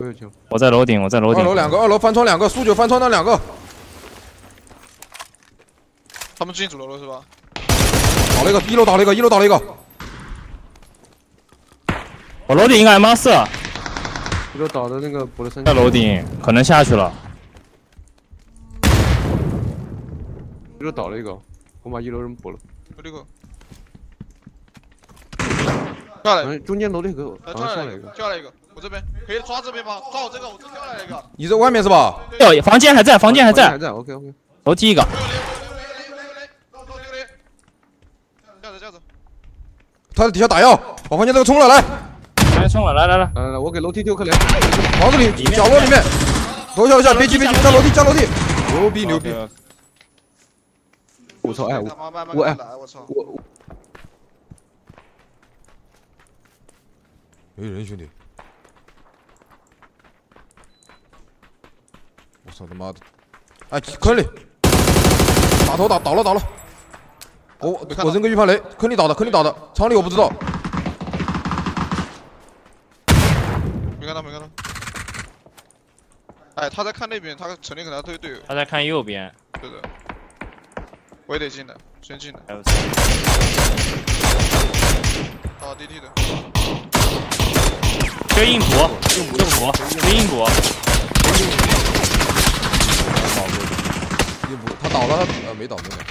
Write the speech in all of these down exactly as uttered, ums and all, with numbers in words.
我有球。 我在楼顶，我在楼顶。 二楼两个，二楼翻窗两个，速九翻窗那两个。 他们进主楼了是吧？ 倒了一个，一楼倒了一个，一楼倒了一个。 我楼顶应该 M 四。 一楼倒的那个补了三。 在楼顶，可能下去了。 一楼倒了一个，我把一楼人补了。 有这个。 下来， 中间楼那个， 呃，下来一个，下来一个，我这边可以抓这边吗？抓我这个，我这掉下来一个。 你在外面是吧？ 对，房间还在，房间还在， 还在 ，OK OK。 楼梯一个。 架着架着。 他在底下打药，把房间这个冲了，来。 来冲了，来来来， 来来，我给楼梯丢颗雷。 房子里角落里面，楼下楼下，别急别急，下楼梯下楼梯，牛逼牛逼。 我操，哎我我哎我。 没人兄弟！我操他妈的！哎，坑里，打头打倒了倒了！我我扔个预判雷，坑里倒的坑里倒的，厂里我不知道。 没看到没看到。哎，他在看那边，他城里可能要对队友。 他在看右边。 对的。我也得进来，先进来。啊 ，D T 的。 缺硬补，硬补，硬补，缺硬补。 硬补，他倒了，他呃没倒没倒。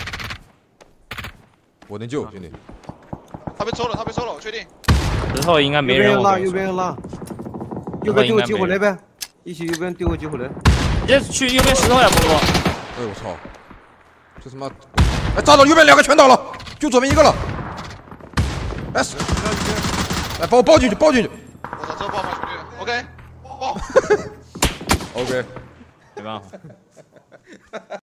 我能救兄弟。 他被抽了，他被抽了，我确定。 石头应该没人。 右边拉，右边拉。右边丢个激活雷呗，一起右边丢个激活雷。 直接去右边石头呀，波波。 哎我操！这他妈！哎，炸到右边两个全倒了，就左边一个了。哎，来把我抱进去，抱进去。 我操，这爆吗，兄弟 ？OK， 爆。 OK， 没办法。